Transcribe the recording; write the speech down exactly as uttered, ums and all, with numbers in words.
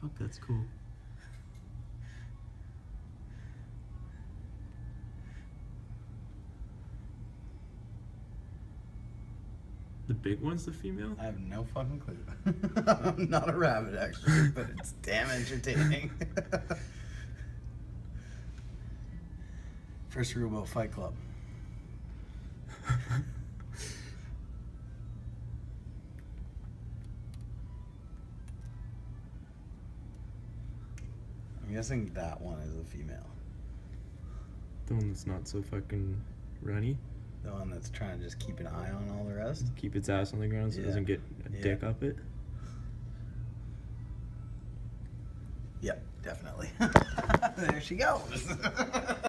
Fuck, that's cool. The big one's the female? I have no fucking clue. I'm not a rabbit, actually, but it's damn entertaining. First rule about Fight Club. I'm guessing that one is a female. The one that's not so fucking runny? The one that's trying to just keep an eye on all the rest? Keep its ass on the ground so Yeah. it doesn't get a Yeah. dick up it? Yep, definitely. There she goes.